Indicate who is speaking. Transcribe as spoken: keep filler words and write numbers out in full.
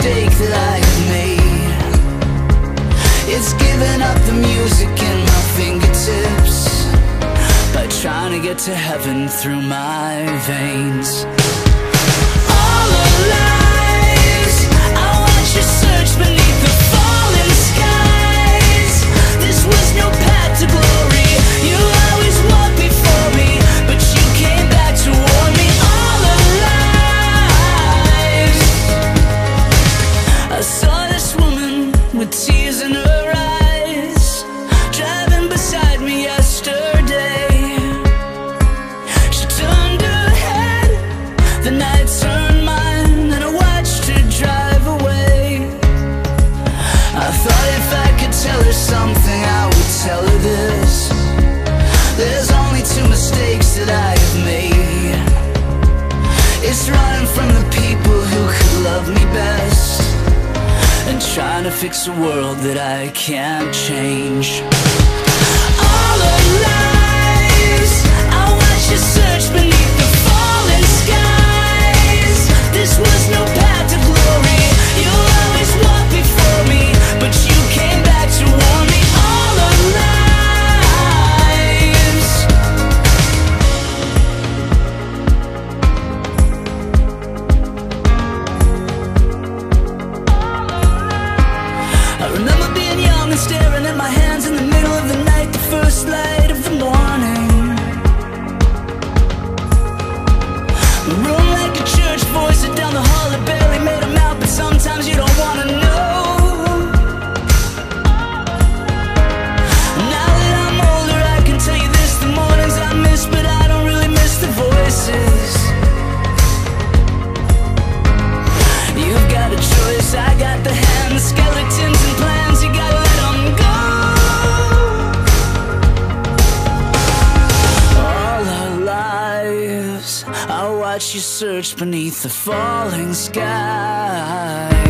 Speaker 1: mistake that I have made. It's giving up the music in my fingertips by trying to get to heaven through my veins. All our lives, I watch you search beneath the falling skies. This was no path to glory. You always walked before me, but you came back to warn me. All our lives, I saw this woman with tears in her eyes, driving beside me yesterday. She turned her head, the night turned mine, and I watched her drive away. I thought if I could tell her something, I would tell her this: there's only two mistakes that I have made. It's running from the people who could love me best, and trying to fix a world that I can't change. All our lives, I watch you search beneath the falling skies. This was no path to glory. You always walked before me, but you came back to warn me. All our lives. I remember being young and staring at my hands in the middle of the night, the first light of the morning. The room like a church voice, and down the hall it barely made a mouth, but sometimes you don't wanna know. Now that I'm older, I can tell you this: the mornings I miss, but I don't really miss the voices. You've got a choice, I got the hands, skeletons and plans, you gotta let them go. All our lives, I watch you search beneath the falling skies.